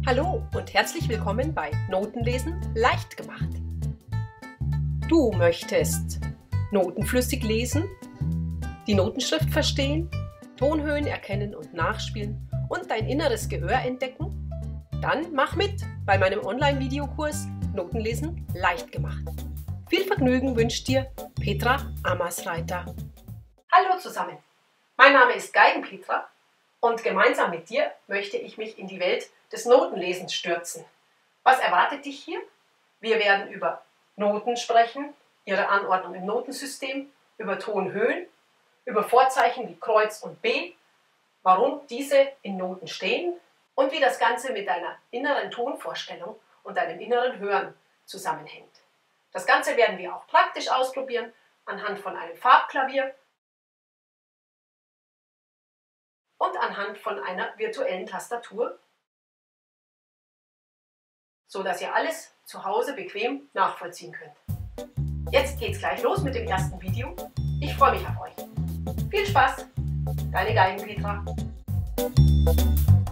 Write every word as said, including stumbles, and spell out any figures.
Hallo und herzlich willkommen bei Notenlesen leicht gemacht. Du möchtest notenflüssig lesen, die Notenschrift verstehen, Tonhöhen erkennen und nachspielen und dein inneres Gehör entdecken? Dann mach mit bei meinem Online-Videokurs Notenlesen leicht gemacht. Viel Vergnügen wünscht dir Petra Amersreiter. Hallo zusammen, mein Name ist Geigenpetra und gemeinsam mit dir möchte ich mich in die Welt des Notenlesens stürzen. Was erwartet dich hier? Wir werden über Noten sprechen, ihre Anordnung im Notensystem, über Tonhöhen, über Vorzeichen wie Kreuz und B, warum diese in Noten stehen und wie das Ganze mit deiner inneren Tonvorstellung und deinem inneren Hören zusammenhängt. Das Ganze werden wir auch praktisch ausprobieren anhand von einem Farbklavier und anhand von einer virtuellen Tastatur, so dass ihr alles zu Hause bequem nachvollziehen könnt. Jetzt geht's gleich los mit dem ersten Video. Ich freue mich auf euch. Viel Spaß! Deine Geigenpetra.